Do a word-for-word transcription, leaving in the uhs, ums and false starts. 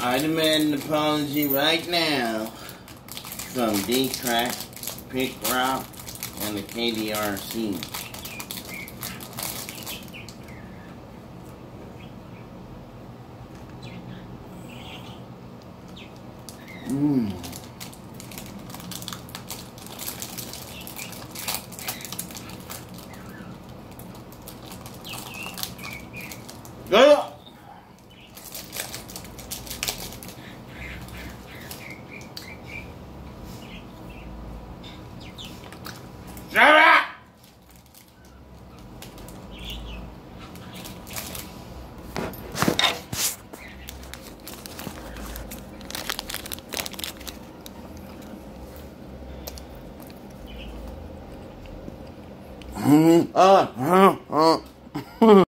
I demand an apology right now from D-Crack, Pick Rock, and the K D R C. Mmm. Go! Shut up! Uh, uh, uh.